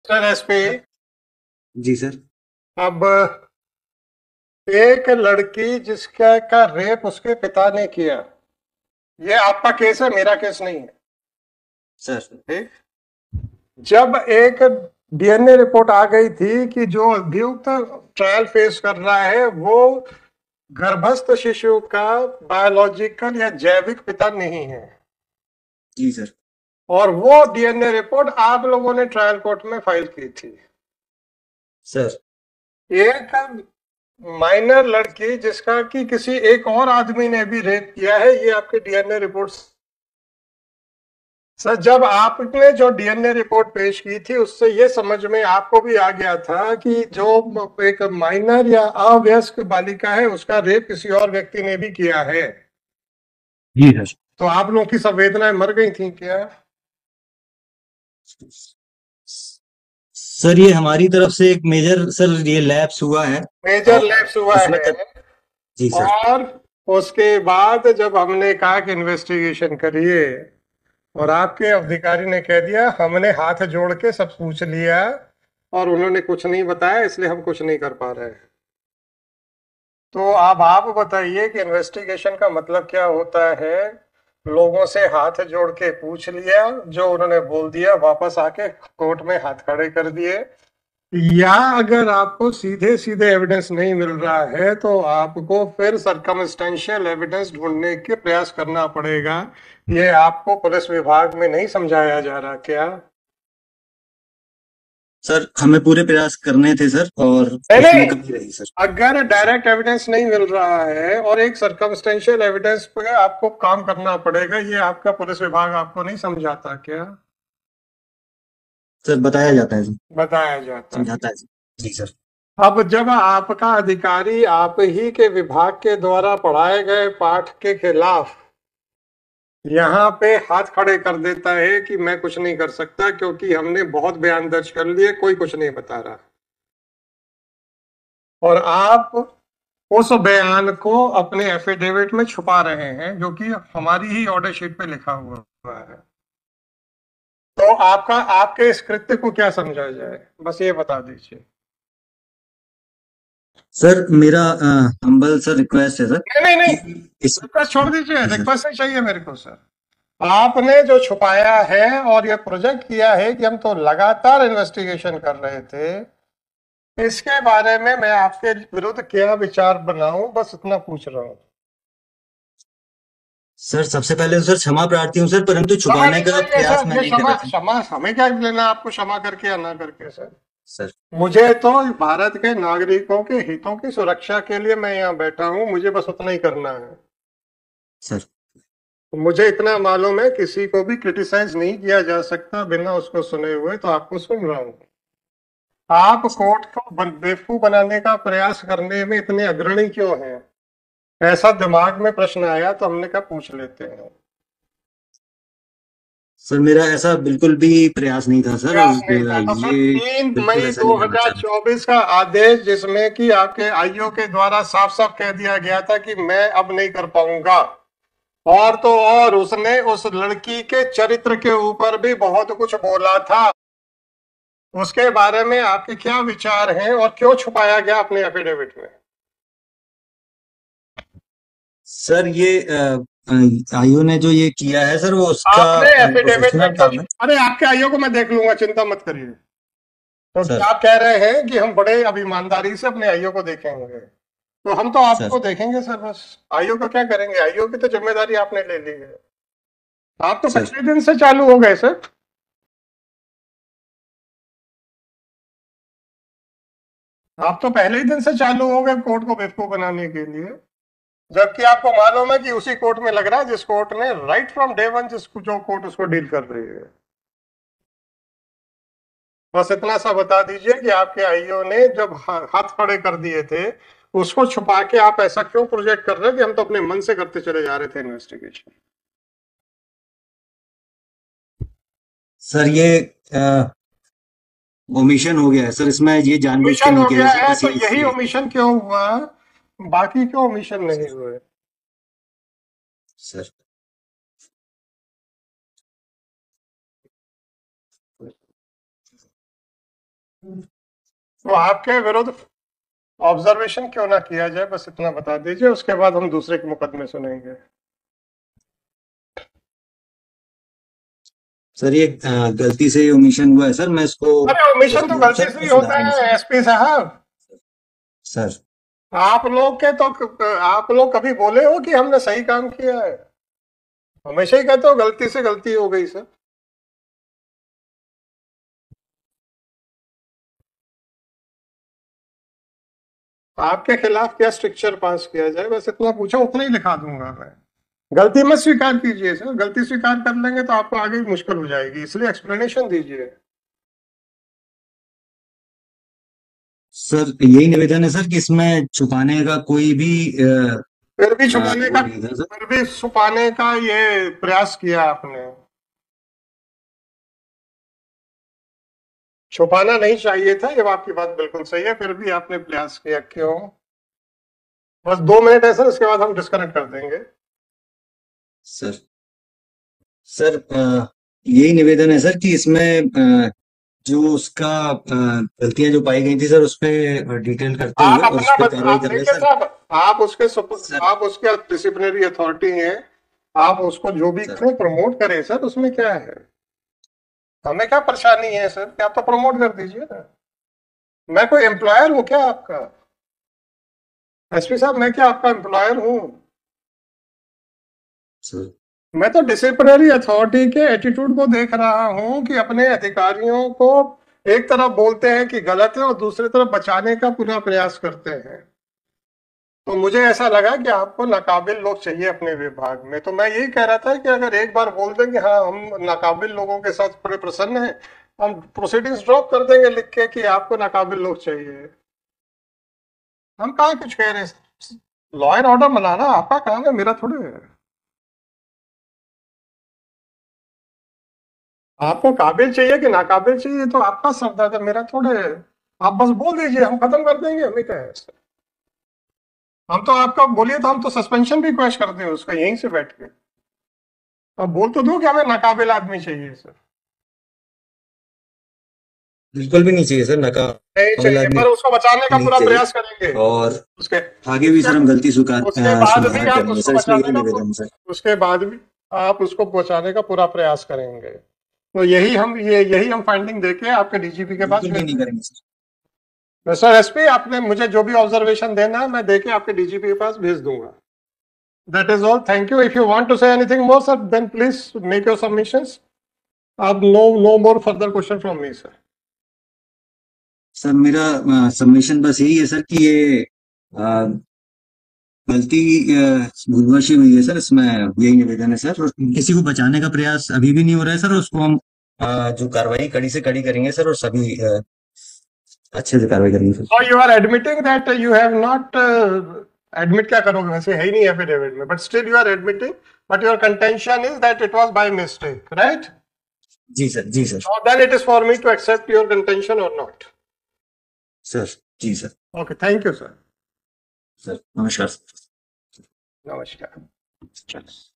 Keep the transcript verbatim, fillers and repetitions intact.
Sir SP. जी sir. अब एक लड़की जिसका का रेप उसके पिता ने किया, ये आपका केस है, मेरा केस नहीं है। सर। ठीक। जब एक डीएनए रिपोर्ट आ गई थी कि जो अभियुक्त ट्रायल फेस कर रहा है वो गर्भस्थ शिशु का बायोलॉजिकल या जैविक पिता नहीं है, जी सर। और वो डीएनए रिपोर्ट आप लोगों ने ट्रायल कोर्ट में फाइल की थी। सर। एक माइनर लड़की जिसका कि किसी एक और आदमी ने भी रेप किया है, ये आपके डीएनए रिपोर्ट। सर जब आपने जो डीएनए रिपोर्ट पेश की थी उससे ये समझ में आपको भी आ गया था कि जो एक माइनर या अवयस्क बालिका है उसका रेप किसी और व्यक्ति ने भी किया है। जी सर। तो आप लोगों की संवेदनाएं मर गई थी क्या? सर ये हमारी तरफ से एक मेजर सर ये लैप्स हुआ है। मेजर और लैप्स हुआ उसमें है। तक। जी सर। और उसके बाद जब हमने कहा कि इन्वेस्टिगेशन करिए, और आपके अधिकारी ने कह दिया हमने हाथ जोड़ के सब पूछ लिया और उन्होंने कुछ नहीं बताया, इसलिए हम कुछ नहीं कर पा रहे हैं। तो अब आप बताइए कि इन्वेस्टिगेशन का मतलब क्या होता है? लोगों से हाथ जोड़ के पूछ लिया, जो उन्होंने बोल दिया वापस आके कोर्ट में हाथ खड़े कर दिए, या अगर आपको सीधे सीधे एविडेंस नहीं मिल रहा है तो आपको फिर सरकमस्टेंशियल एविडेंस ढूंढने के प्रयास करना पड़ेगा। ये आपको पुलिस विभाग में नहीं समझाया जा रहा क्या? सर हमें पूरे प्रयास करने थे सर, और नहीं उसमें नहीं, कमी रही सर। अगर डायरेक्ट एविडेंस नहीं मिल रहा है और एक सरकमस्टेंशियल एविडेंस पे आपको काम करना पड़ेगा, ये आपका पुलिस विभाग आपको नहीं समझाता क्या? सर बताया जाता है सर। बताया जाता है। समझाता है सर। जी सर। अब जब आपका अधिकारी आप ही के विभाग के द्वारा पढ़ाए गए पाठ के खिलाफ यहाँ पे हाथ खड़े कर देता है कि मैं कुछ नहीं कर सकता क्योंकि हमने बहुत बयान दर्ज कर लिए, कोई कुछ नहीं बता रहा, और आप उस बयान को अपने एफिडेविट में छुपा रहे हैं जो कि हमारी ही ऑर्डर शीट पे लिखा हुआ है, तो आपका आपके इस कृत्य को क्या समझा जाए, बस ये बता दीजिए। सर मेरा हम्बल सर रिक्वेस्ट है सर नहीं नहीं नहीं, कि इस। रिक्वेस्ट छोड़ दीजिए, जी सर। रिक्वेस्ट नहीं चाहिए मेरे को सर। आपने जो छुपाया है और ये प्रोजेक्ट किया है कि हम तो लगातार इन्वेस्टिगेशन कर रहे थे, इसके बारे में मैं आपके विरुद्ध क्या विचार बनाऊं, बस इतना पूछ रहा हूँ। सर सबसे पहले तो सर क्षमा प्रार्थी हूँ सर, परंतु क्षमा छुपाने नहीं का चाहिए प्रयास सर, मैं ये नहीं कर क्षमा रहा था। क्षमा हमें क्या लेना आपको क्षमा करके या ना करके सर। सर। मुझे तो भारत के नागरिकों के हितों की सुरक्षा के लिए मैं यहाँ बैठा हूँ, मुझे बस उतना ही करना है। सर। मुझे इतना मालूम है किसी को भी क्रिटिसाइज नहीं किया जा सकता बिना उसको सुने हुए, तो आपको सुन रहा हूँ। आप कोर्ट को बन- बेवकूफ बनाने का प्रयास करने में इतने अग्रणी क्यों हैं? ऐसा दिमाग में प्रश्न आया तो हमने कहा पूछ लेते हैं। सर मेरा ऐसा बिल्कुल भी प्रयास नहीं था सर, प्रयास नहीं था तो सर, ये तीन बिल्कुल मई ऐसा नहीं करना चाह रहा था। दो हज़ार चौबीस का आदेश जिसमें कि आपके आईओ के द्वारा साफ साफ कह दिया गया था कि मैं अब नहीं कर पाऊंगा, और तो और उसने उस लड़की के चरित्र के ऊपर भी बहुत कुछ बोला था, उसके बारे में आपके क्या विचार हैं और क्यों छुपाया गया अपने एफिडेविट में? सर ये आयु ने जो ये किया है सर, वो उसका आपने एफिडेविट में प्रोफेशनल क्यों? काम है। अरे आपके आईओ को मैं देख लूंगा, चिंता मत करिए। तो क्या सर। आप कह रहे हैं कि हम बड़े अब ईमानदारी से अपने आईओ को देखेंगे? तो हम तो सर। आपको देखेंगे सर, बस आईओ का क्या करेंगे, आईओ की तो जिम्मेदारी आपने ले ली है। आप तो सर। पहले दिन से चालू हो गए सर। आप तो पहले ही दिन से चालू हो गए कोर्ट को बेवकूफ बनाने के लिए, जबकि आपको मालूम है कि उसी कोर्ट में लग रहा है जिस कोर्ट ने राइट फ्रॉम डे वन जिसको जो कोर्ट उसको डील कर रही है। बस इतना सा बता दीजिए कि आपके आईओ ने जब हा- हाथ खड़े कर दिए थे उसको छुपा के आप ऐसा क्यों प्रोजेक्ट कर रहे हैं कि हम तो अपने मन से करते चले जा रहे थे इन्वेस्टिगेशन। सर ये ओमिशन हो गया है सर, इसमें ये जानबूझ के ओमिशन नहीं हो किया गया जा सकता, है तो किसी यही इसलिए। ओमिशन क्यों हुआ, बाकी क्यों ओमिशन नहीं हुए? सर। तो आपके विरुद्ध ऑब्जर्वेशन क्यों ना किया जाए, बस इतना बता दीजिए, उसके बाद हम दूसरे के मुकदमे सुनेंगे। सर ये अ, गलती से ओमिशन हुआ है सर, मैं इसको अरे ओमिशन तो समझ लूँ गलती सर, से मैं ही होता सुधारूंगा है सर। एसपी साहब। सर आप लोग के तो आप लोग कभी बोले हो कि हमने सही काम किया है? हमेशा ही कहते हो गलती से गलती हो गई सर। आपके खिलाफ क्या स्ट्रिक्चर पास किया जाए, बस इतना पूछा, उतना ही लिखा दूंगा मैं। गलती मत स्वीकार कीजिए सर, गलती स्वीकार कर लेंगे तो आपको आगे मुश्किल हो जाएगी, इसलिए एक्सप्लेनेशन दीजिए। सर यही निवेदन है सर कि इसमें छुपाने का कोई भी अ, फिर भी अ, छुपाने वो का नहीं था सर। फिर भी छुपाने का ये प्रयास किया आपने। छुपाना नहीं चाहिए था, ये आपकी बात बिल्कुल सही है, फिर भी आपने प्रयास किया, क्यों? बस दो मिनट है सर, उसके बाद हम डिस्कनेक्ट कर देंगे। सर सर अ, यही निवेदन है सर कि इसमें अ, जो उसका अ, गलतियां जो पाई गई थी सर, उस पे डिटेल करते आप हुए और उस अपना पे बत, कार्रवाई आप कर रहे हैं देखिए सर। साहब, आप उसके सुप- सर आप उसके डिसिप्लिनरी अथॉरिटी हैं, आप उसको जो भी सर करें प्रमोट करें सर, उसमें क्या है? हमें क्या परेशानी है सर, क्या तो प्रमोट कर दीजिए ना। मैं कोई एम्प्लॉयर हूँ क्या आपका? एसपी साहब, मैं क्या आपका एम्प्लॉयर हूँ? सर मैं तो डिसिप्लिनरी अथॉरिटी के एटीट्यूड को देख रहा हूँ कि अपने अधिकारियों को एक तरफ बोलते हैं कि गलत है और दूसरी तरफ बचाने का पूरा प्रयास करते हैं। तो मुझे ऐसा लगा कि आपको नाकाबिल लोग चाहिए अपने विभाग में, तो मैं यही कह रहा था कि अगर एक बार बोल दें कि हाँ हम नाकाबिल लोगों के साथ बड़े प्रसन्न हैं, हम प्रोसीडिंग्स ड्रॉप कर देंगे लिख के कि आपको नाकाबिल लोग चाहिए। हम कहाँ कुछ कह रहे हैं, लॉ एंड ऑर्डर बनाना आपका काम है, मेरा थोड़े है। आपको काबिल चाहिए कि नाकाबिल चाहिए तो आपका सरदर्द है, मेरा थोड़े है। आप बस बोल दीजिए, हम खत्म कर देंगे, हमें क्या है। हम तो आपका बोलिए तो हम तो सस्पेंशन भी क्वेश्चन करते हैं उसका यहीं से बैठ के। अब बोल तो दो कि हमें नाकाबिल आदमी चाहिए सर। बिल्कुल भी नहीं चाहिए सर, नहीं नाकाबिल चाहिए, आदमी पर उसको बचाने का नहीं पूरा चाहिए। प्रयास करेंगे। और उसके आगे भी उसके सर हम गलती स्वीकार उसके अ, बाद भी सुधार आप करेंगे उसको सर, इसमें बचाने यही का निवेदन है सर। पू- उसके बाद भी आप उसको बचाने का पूरा प्रयास करेंगे। तो यही हम ये यही हम फाइंडिंग देके आपके डीजीपी के पास बिल्कुल भी भेज नहीं देंगे। करेंगे सर। मिस्टर एसपी, आपने मुझे जो भी ऑब्जर्वेशन देना है मैं देके आपके डीजीपी के पास भेज दूंगा। That is all. Thank you. If you want to say anything more, sir, then please make your submissions. Uh, no, no more further question from me, sir. Sir मेरा सबमिशन बस यही है सर कि ये अ, गलती अ, भूलवश ही हुई है सर, इसमें यही निवेदन है सर, और किसी को बचाने का प्रयास अभी भी नहीं हो रहा है सर, उसको हम अ, जो कार्रवाई कड़ी से कड़ी करेंगे सर, और सभी अ, अच्छे से कार्रवाई करेंगे sir. So you are admitting that you have not uh, admit क्या करोगे, वैसे है ही नहीं एफिडेविट में, but still you are admitting, but your contention is that it was by mistake, right? जी सर, जी sir. So then it is for me to accept your contention or not. Sir जी sir. Okay, thank you, sir. Sir नमस्कार sir. नमस्कार।